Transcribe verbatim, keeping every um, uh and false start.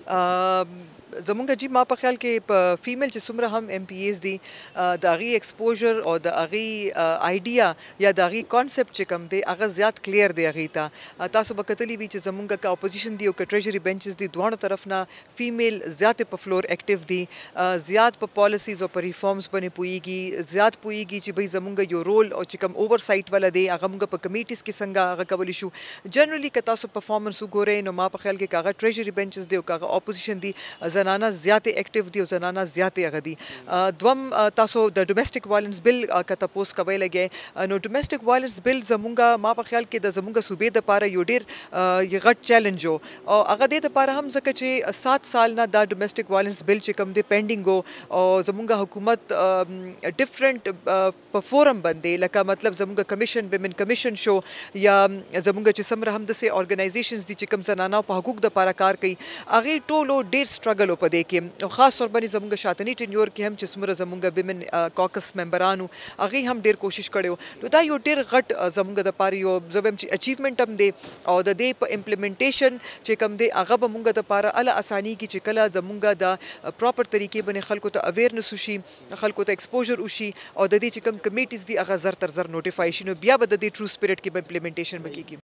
زمونږ جی ما په خیال کې په فیمیل چې څومره هم ایم پی ایز دي د هغې ایکسپوژر او د هغې آیډیا یا د هغې کانسپټ چې کوم دی هغه زیات کلیر دی هغې ته. تاسو به کتلی وي چې زمونږ که اپوزیشن دی او که ټریجري بینچز دي دواړو طرف نه فیمیل زیاتې په فلور ایکټیو دي، زیات په پالیسیز او په ریفارمز باندې پوهیږي، زیات پوهیږي چې بھئی زمونږ یو رول او چې کوم اوور سایټ والا دی هغه مونږ په کمیټیز کې څنګه هغه کولی شو. جنرالي که تاسو پرفارمنس وګورئ نو ما په خیال کې که هغه ټریجري بینچز دی او که هغه اپوزیشن دي زنانه زیاتې اکټیو دي او زنانه زیاتې هغه دي. دوم تاسو د ډومېسټک وایلنس بل که تپوس کوی لګئ نو ډومېسټک وایلنس بل زمونږ ما په خیال کې د زمونږ صوبې دپاره یو ډېر غټ چیلنج و او هغه دې دپاره هم ځکه چې سات سال نه دا ډومېسټک وایلنس بل چې کوم دی پینډینګ و او زمونږ حکومت ډفرنٹ په فورم باندې لکه مطلب زمونږ کمیشن ویمن کمیشن شو یا زمونږ چې څومره هم داسې ارګنایزیشنز دي چې کوم زنانه په حقوق دپاره کار کوي هغې ټولو ډېر سټرګل و په دې کې او خاص طور باندې زمونږ شاتني ټینیور کې هم چې څومره زمونږ ویمن کاکس ممبرانو هغې هم ډېر کوشش کړی و. نو دا یو ډېر غټ زمونږ دپاره یو زه وایم چې اچیومنټ هم دی او د دې په امپلیمنټیشن چې کوم دی هغه به مونږ دپاره هله اسانیږي چې کله زمونږ د پراپر طریقې باندې خلکو ته اویرنس وشي، خلکو ته ایکسپوژر وشي او د دې چې کوم کمیټیز دي هغه زر تر زر نوټیفای شي نو بیا به د دې ټرو سپیرټ کې به امپلیمنټیشن به کېږي.